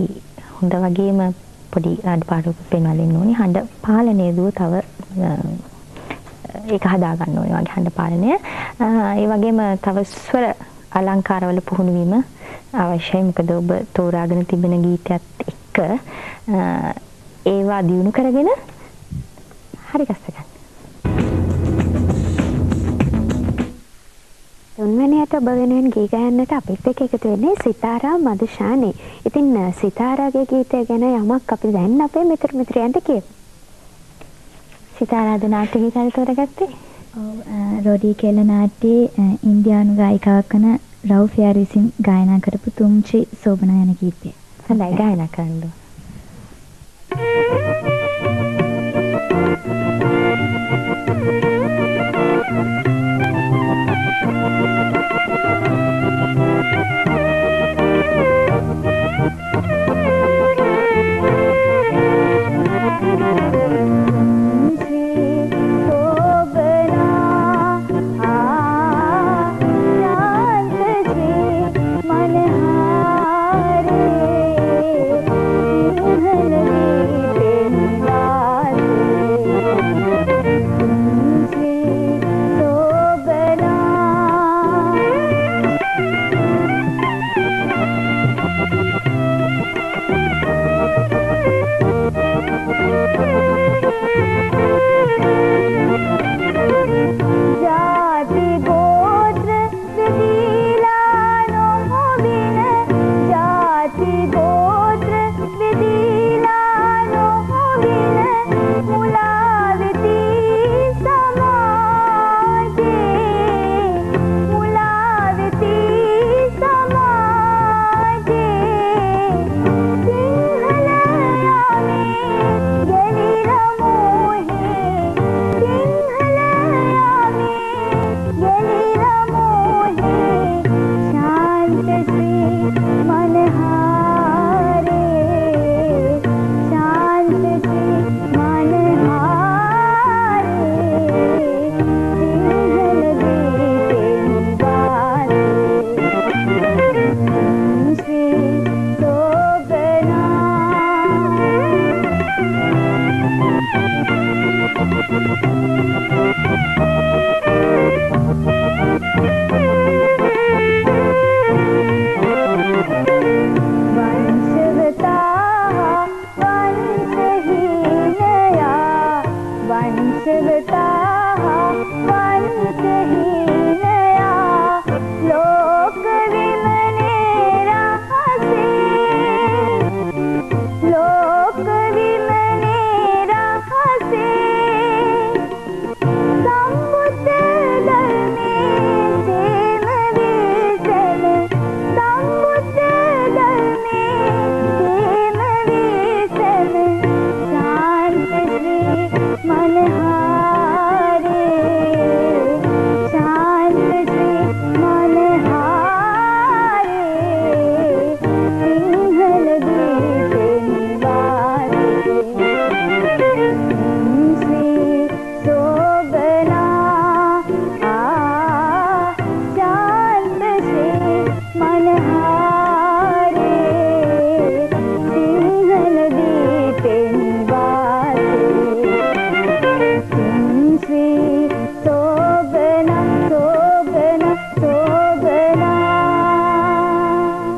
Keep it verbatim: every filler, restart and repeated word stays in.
හොඳ වගේම පොඩි අඩපාඩුවක් පෙන්වලා දෙන්න ඕනේ. හඬ පාලනය දුව තව ඒක හදා ගන්න ඕනේ වගේ හඬ පාලනය. ඒ වගේම තව ස්වර අලංකාරවල පුහුණු වීම අවශ්‍යයි. මොකද ඔබ තෝරාගෙන තිබෙන ගීතයත් එක්ක ඒවා දියුණු කරගෙන හරි ගස්ස ගන්න. තුන්වෙනියට ඔබ වෙනුවෙන් ගී ගයන්නට අපිත් එක්ක එකතු වෙන්නේ සිතාරා මදුෂානි. ඉතින් සිතාරාගේ ගීතය ගැන යමක් අපි දැන් අපේ මිතුරු මිත්‍රයන්ට කියමු. සිතාරාද නාට්‍ය ගීතය තෝරගත්තේ? ඔව් රොඩි කෙල්ල නාට්‍යයේ ඉන්දියානු ගායිකාවක් වන රව් ෆෙයාර් විසින් ගායනා කරපු තුම්චි සෝබනා යන ගීතය. හොඳයි ගායනා කරන්න. Thank you.